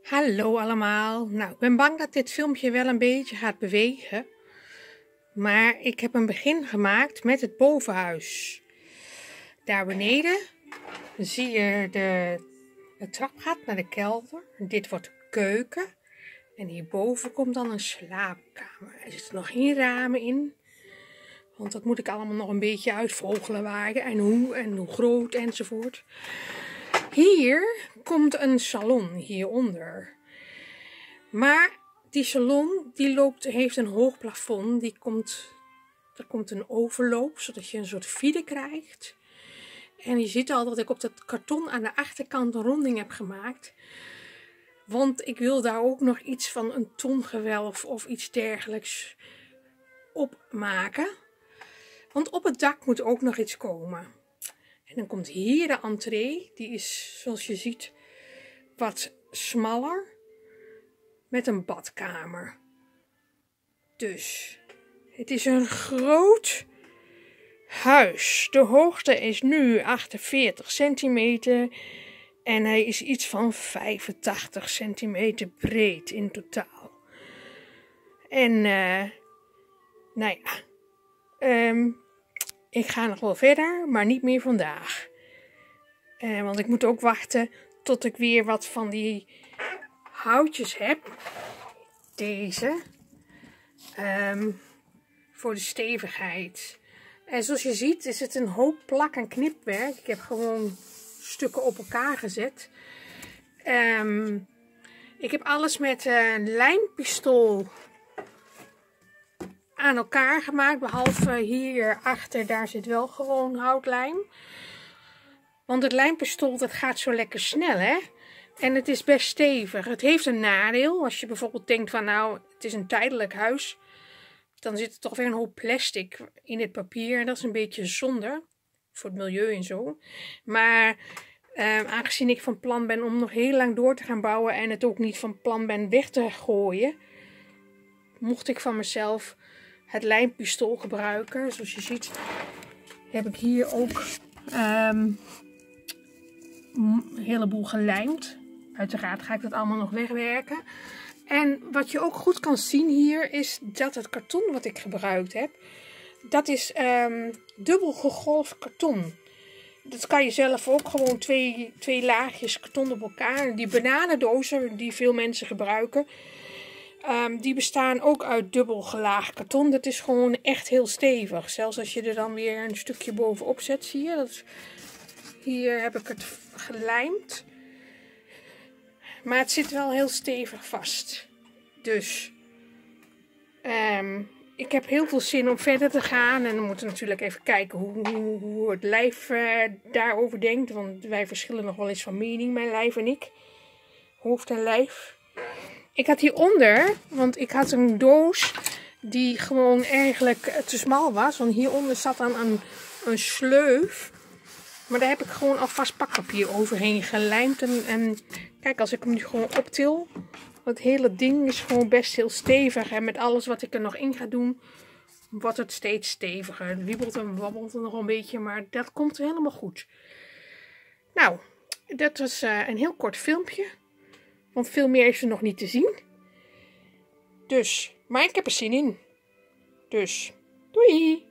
Hallo allemaal. Nou, ik ben bang dat dit filmpje wel een beetje gaat bewegen. Maar ik heb een begin gemaakt met het bovenhuis. Daar beneden zie je de trap gaat naar de kelder. Dit wordt de keuken. En hierboven komt dan een slaapkamer. Er zitten nog geen ramen in. Want dat moet ik allemaal nog een beetje uitvogelen waar en hoe groot enzovoort. Hier komt een salon hieronder. Maar die salon heeft een hoog plafond. Er komt een overloop, zodat je een soort vide krijgt. En je ziet al dat ik op dat karton aan de achterkant een ronding heb gemaakt. Want ik wil daar ook nog iets van een tongewelf of iets dergelijks op maken. Want op het dak moet ook nog iets komen. En dan komt hier de entree. Die is, zoals je ziet, wat smaller. Met een badkamer. Dus, het is een groot huis. De hoogte is nu 48 centimeter. En hij is iets van 85 centimeter breed in totaal. En, nou ja. Ik ga nog wel verder, maar niet meer vandaag. Want ik moet ook wachten tot ik weer wat van die houtjes heb. Deze. Voor de stevigheid. En zoals je ziet is het een hoop plak- en knipwerk. Ik heb gewoon stukken op elkaar gezet. Ik heb alles met een lijmpistool aan elkaar gemaakt. Behalve hierachter, daar zit wel gewoon houtlijm. Want het lijmpistool dat gaat zo lekker snel, hè. En het is best stevig. Het heeft een nadeel. Als je bijvoorbeeld denkt van nou, het is een tijdelijk huis. Dan zit er toch weer een hoop plastic in het papier. En dat is een beetje zonde. Voor het milieu en zo. Maar aangezien ik van plan ben om nog heel lang door te gaan bouwen. En het ook niet van plan ben weg te gooien. Mocht ik van mezelf het lijmpistool gebruiken. Zoals je ziet heb ik hier ook een heleboel gelijmd. Uiteraard ga ik dat allemaal nog wegwerken. En wat je ook goed kan zien hier is dat het karton wat ik gebruikt heb. Dat is dubbel gegolfd karton. Dat kan je zelf ook gewoon twee laagjes karton op elkaar. Die bananendozen die veel mensen gebruiken. Die bestaan ook uit dubbel gelaagd karton. Dat is gewoon echt heel stevig. Zelfs als je er dan weer een stukje bovenop zet, zie je. Hier heb ik het gelijmd. Maar het zit wel heel stevig vast. Dus ik heb heel veel zin om verder te gaan. En we moeten natuurlijk even kijken hoe het lijf daarover denkt. Want wij verschillen nog wel eens van mening, mijn lijf en ik. Hoofd en lijf. Ik had hieronder, want ik had een doos die gewoon eigenlijk te smal was. Want hieronder zat dan een sleuf. Maar daar heb ik gewoon alvast pakpapier overheen gelijmd. En kijk, als ik hem nu gewoon optil. Het hele ding is gewoon best heel stevig. En met alles wat ik er nog in ga doen, wordt het steeds steviger. Het wiebelt en wabbelt er nog een beetje, maar dat komt helemaal goed. Nou, dat was een heel kort filmpje. Want veel meer is er nog niet te zien. Dus, maar ik heb er zin in. Dus, doei!